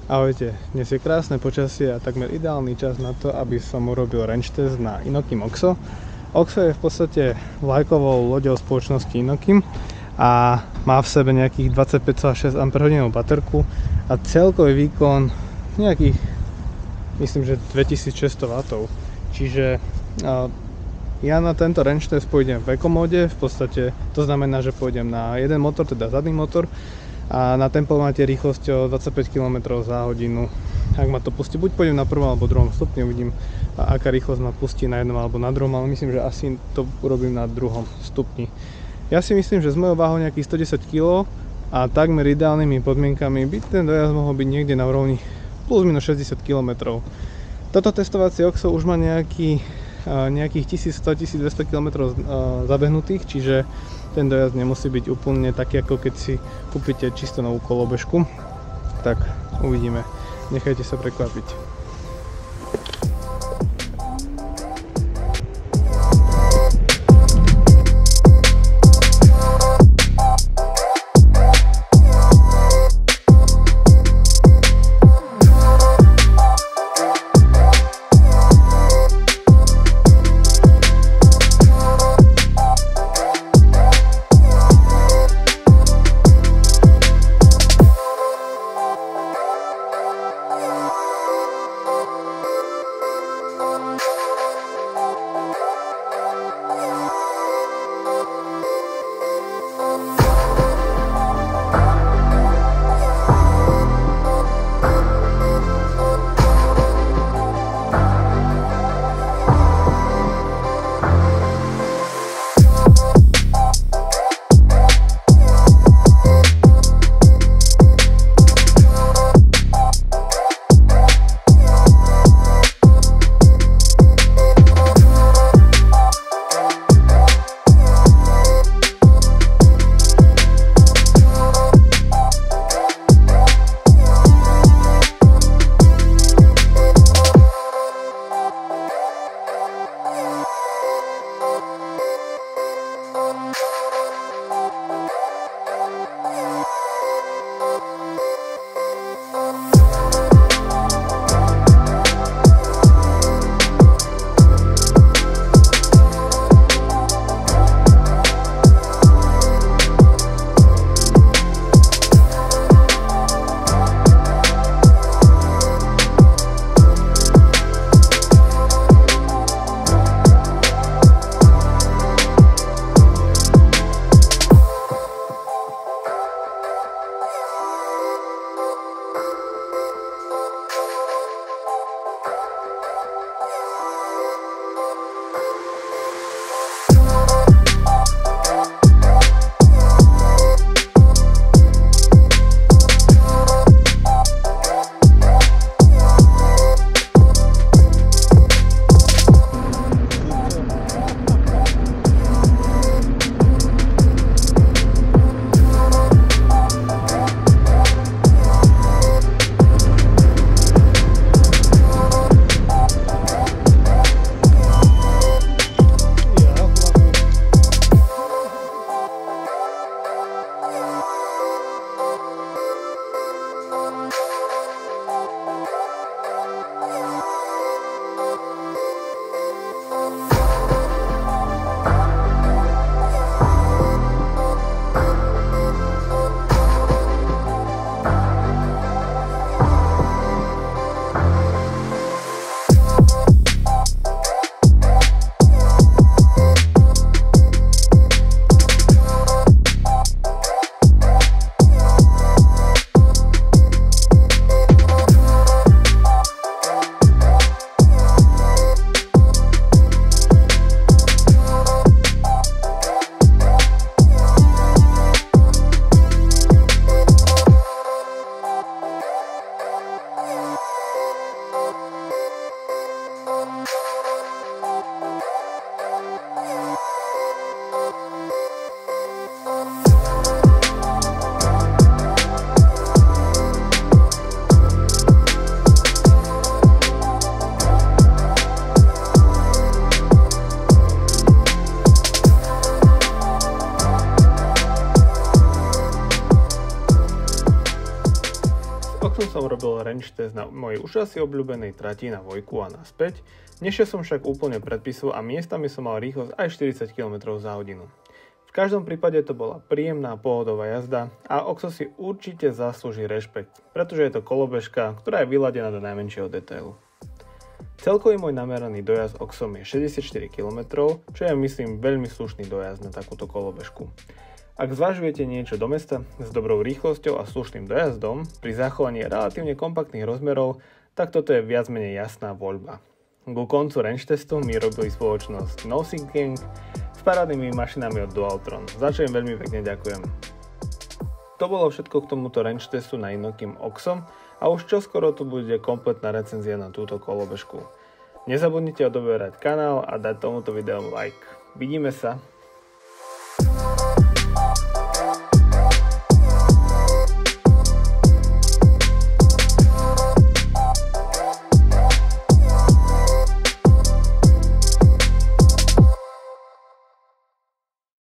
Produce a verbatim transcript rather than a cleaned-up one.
Ahojte, dnes je krásne počasie a takmer ideálny čas na to, aby som urobil range test na Inokim Oxo. Oxo je v podstate vlajkovou loďou spoločnosti Inokim a má v sebe nejakých dvadsaťpäť celá šesť ampérhodín baterku a celkový výkon nejakých, myslím, že dvetisícšesťsto wattov. Čiže ja na tento range test pôjdem v eco móde, v podstate to znamená, že pôjdem na jeden motor, teda zadný motor, a na tempomáte rýchlosťou dvadsaťpäť kilometrov za hodinu. Ak ma to pustí, buď pôjdem na prvom alebo druhom stupni, uvidím, aká rýchlosť ma pustí na jednom alebo na druhom, ale myslím, že asi to urobím na druhom stupni. Ja si myslím, že s mojou váhou nejakých stodesať kilogramov a takmer ideálnymi podmienkami by ten dojazd mohol byť niekde na úrovni plus minus šesťdesiat kilometrov. Toto testovacie Oxo už má nejaký, nejakých tisícsto až tisícdvesto kilometrov zabehnutých, čiže ten dojazd nemusí byť úplne taký, ako keď si kúpite čisto novú kolobežku. Tak uvidíme, nechajte sa prekvapiť. Oxom som robil range test na mojej už asi obľúbenej trati na Vojku a naspäť, nešiel som však úplne predpisu a miestami som mal rýchlosť aj štyridsať kilometrov za hodinu. V každom prípade to bola príjemná pohodová jazda a Oxo si určite zaslúži rešpekt, pretože je to kolobežka, ktorá je vyladená do najmenšieho detailu. Celkový môj nameraný dojazd Oxom je šesťdesiatštyri kilometrov, čo je myslím veľmi slušný dojazd na takúto kolobežku. Ak zvažujete niečo do mesta s dobrou rýchlosťou a slušným dojazdom pri zachovaní relatívne kompaktných rozmerov, tak toto je viac menej jasná voľba. Ku koncu range testu mi robili spoločnosť Nosing Gang s parádnymi mašinami od Dualtron, za čo im veľmi pekne ďakujem. To bolo všetko k tomuto range testu na Inokim Oxom a už čoskoro tu bude kompletná recenzia na túto kolobežku. Nezabudnite odoberať kanál a dať tomuto videu like. Vidíme sa!